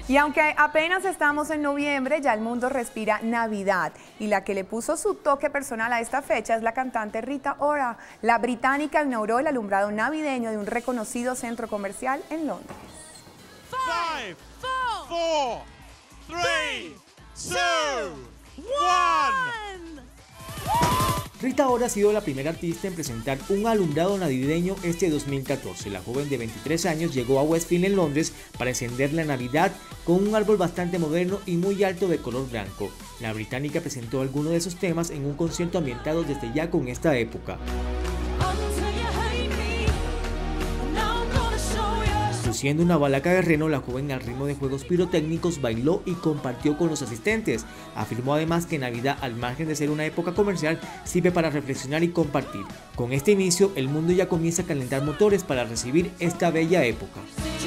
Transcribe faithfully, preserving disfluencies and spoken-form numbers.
Y aunque apenas estamos en noviembre, ya el mundo respira Navidad. Y la que le puso su toque personal a esta fecha es la cantante Rita Ora. La británica inauguró el alumbrado navideño de un reconocido centro comercial en Londres. Five, four, three, two, one. Rita Ora ha sido la primera artista en presentar un alumbrado navideño este dos mil catorce. La joven de veintitrés años llegó a Westfield en Londres para encender la Navidad con un árbol bastante moderno y muy alto de color blanco. La británica presentó algunos de esos temas en un concierto ambientado desde ya con esta época. Luciendo una balaca de reno, la joven al ritmo de juegos pirotécnicos bailó y compartió con los asistentes. Afirmó además que Navidad, al margen de ser una época comercial, sirve para reflexionar y compartir. Con este inicio, el mundo ya comienza a calentar motores para recibir esta bella época.